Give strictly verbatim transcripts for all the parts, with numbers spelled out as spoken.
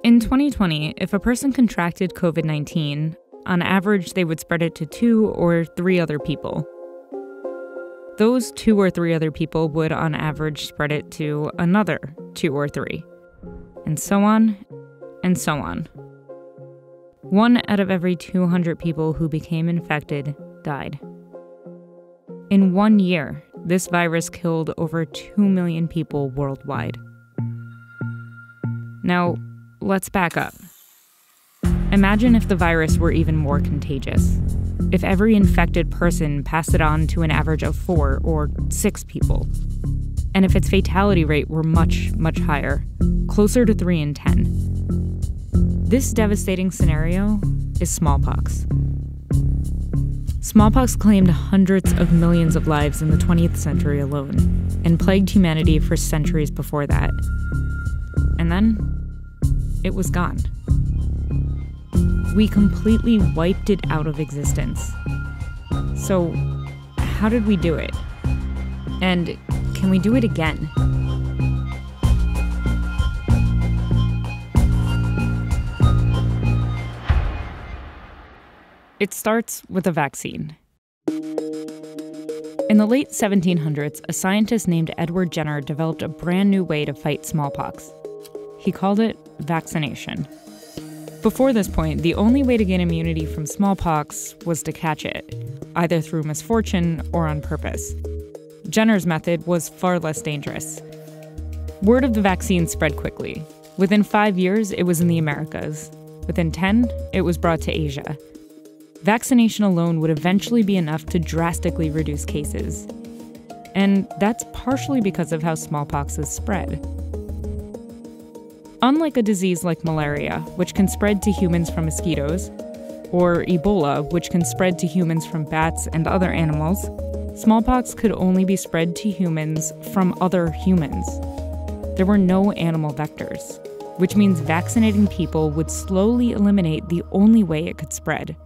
In twenty twenty, if a person contracted covid nineteen, on average they would spread it to two or three other people. Those two or three other people would, on average, spread it to another two or three, and so on, and so on. One out of every two hundred people who became infected died. In one year, this virus killed over two million people worldwide. Now, let's back up. Imagine if the virus were even more contagious. If every infected person passed it on to an average of four or six people. And if its fatality rate were much, much higher, closer to three in ten. This devastating scenario is smallpox. Smallpox claimed hundreds of millions of lives in the twentieth century alone, and plagued humanity for centuries before that. And then, it was gone. We completely wiped it out of existence. So, how did we do it? And can we do it again? It starts with a vaccine. In the late seventeen hundreds, a scientist named Edward Jenner developed a brand new way to fight smallpox. He called it vaccination. Before this point, the only way to gain immunity from smallpox was to catch it, either through misfortune or on purpose. Jenner's method was far less dangerous. Word of the vaccine spread quickly. Within five years, it was in the Americas. Within ten, it was brought to Asia. Vaccination alone would eventually be enough to drastically reduce cases. And that's partially because of how smallpox is spread. Unlike a disease like malaria, which can spread to humans from mosquitoes, or Ebola, which can spread to humans from bats and other animals, smallpox could only be spread to humans from other humans. There were no animal vectors, which means vaccinating people would slowly eliminate the only way it could spread.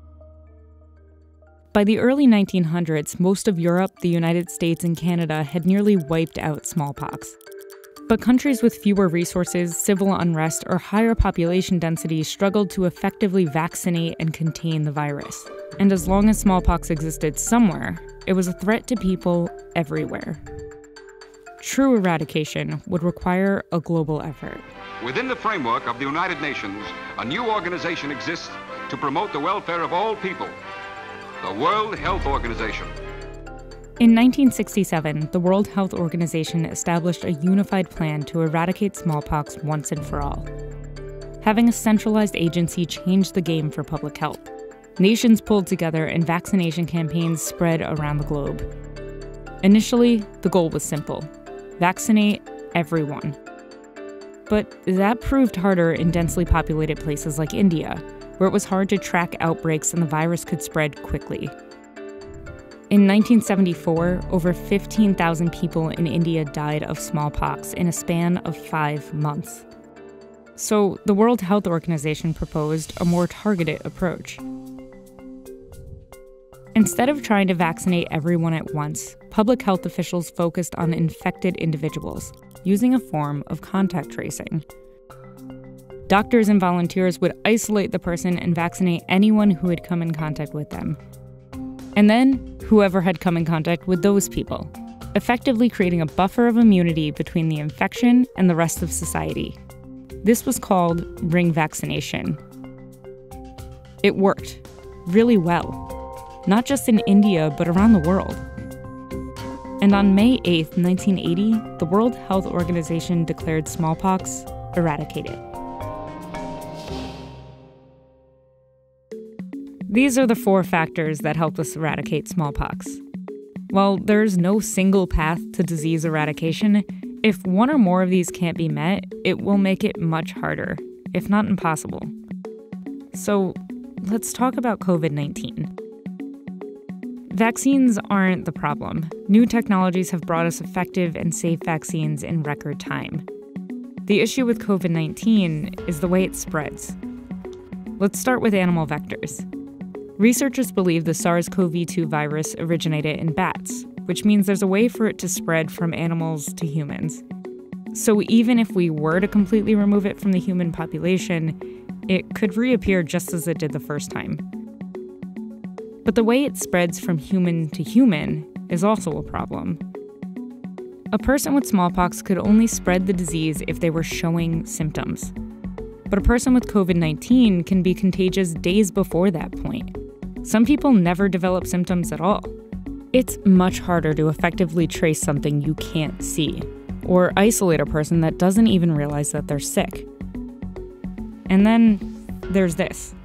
By the early nineteen hundreds, most of Europe, the United States, and Canada had nearly wiped out smallpox. But countries with fewer resources, civil unrest, or higher population density struggled to effectively vaccinate and contain the virus. And as long as smallpox existed somewhere, it was a threat to people everywhere. True eradication would require a global effort. Within the framework of the United Nations, a new organization exists to promote the welfare of all people, the World Health Organization. In nineteen sixty-seven, the World Health Organization established a unified plan to eradicate smallpox once and for all. Having a centralized agency changed the game for public health. Nations pulled together and vaccination campaigns spread around the globe. Initially, the goal was simple: vaccinate everyone. But that proved harder in densely populated places like India, where it was hard to track outbreaks and the virus could spread quickly. In nineteen seventy-four, over fifteen thousand people in India died of smallpox in a span of five months. So the World Health Organization proposed a more targeted approach. Instead of trying to vaccinate everyone at once, public health officials focused on infected individuals, using a form of contact tracing. Doctors and volunteers would isolate the person and vaccinate anyone who had come in contact with them. And then, whoever had come in contact with those people, effectively creating a buffer of immunity between the infection and the rest of society. This was called ring vaccination. It worked really well, not just in India, but around the world. And on May eighth, nineteen eighty, the World Health Organization declared smallpox eradicated. These are the four factors that help us eradicate smallpox. While there's no single path to disease eradication, if one or more of these can't be met, it will make it much harder, if not impossible. So let's talk about covid nineteen. Vaccines aren't the problem. New technologies have brought us effective and safe vaccines in record time. The issue with covid nineteen is the way it spreads. Let's start with animal vectors. Researchers believe the SARS CoV two virus originated in bats, which means there's a way for it to spread from animals to humans. So even if we were to completely remove it from the human population, it could reappear just as it did the first time. But the way it spreads from human to human is also a problem. A person with smallpox could only spread the disease if they were showing symptoms. But a person with covid nineteen can be contagious days before that point. Some people never develop symptoms at all. It's much harder to effectively trace something you can't see, or isolate a person that doesn't even realize that they're sick. And then there's this.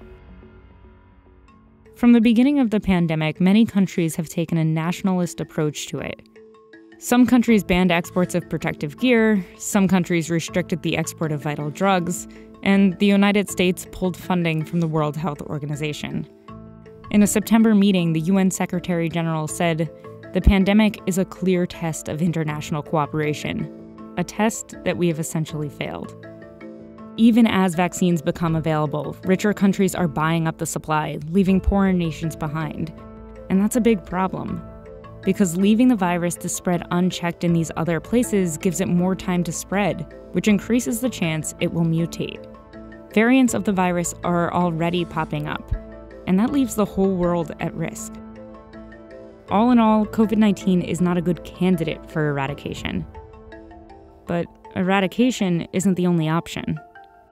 From the beginning of the pandemic, many countries have taken a nationalist approach to it. Some countries banned exports of protective gear, some countries restricted the export of vital drugs, and the United States pulled funding from the World Health Organization. In a September meeting, the U N Secretary General said, "The pandemic is a clear test of international cooperation, a test that we have essentially failed." Even as vaccines become available, richer countries are buying up the supply, leaving poorer nations behind. And that's a big problem, because leaving the virus to spread unchecked in these other places gives it more time to spread, which increases the chance it will mutate. Variants of the virus are already popping up, and that leaves the whole world at risk. All in all, covid nineteen is not a good candidate for eradication. But eradication isn't the only option.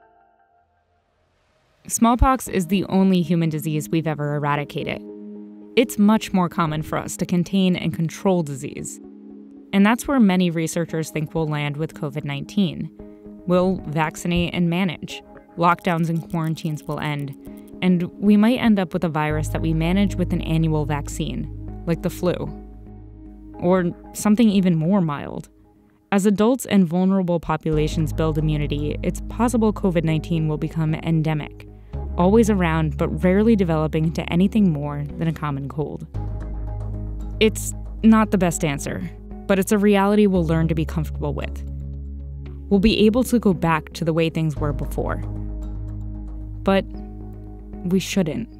Smallpox is the only human disease we've ever eradicated. It's much more common for us to contain and control disease. And that's where many researchers think we'll land with covid nineteen. We'll vaccinate and manage. Lockdowns and quarantines will end. And we might end up with a virus that we manage with an annual vaccine, like the flu. Or something even more mild. As adults and vulnerable populations build immunity, it's possible covid nineteen will become endemic, always around but rarely developing into anything more than a common cold. It's not the best answer, but it's a reality we'll learn to be comfortable with. We'll be able to go back to the way things were before. But we shouldn't.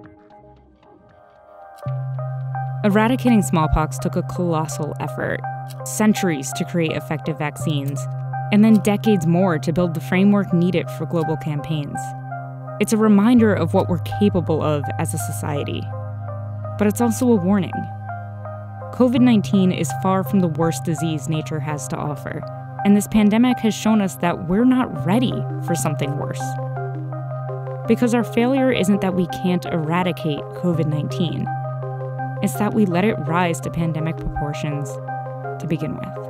Eradicating smallpox took a colossal effort, centuries to create effective vaccines, and then decades more to build the framework needed for global campaigns. It's a reminder of what we're capable of as a society. But it's also a warning. covid nineteen is far from the worst disease nature has to offer, and this pandemic has shown us that we're not ready for something worse. Because our failure isn't that we can't eradicate covid nineteen. It's that we let it rise to pandemic proportions to begin with.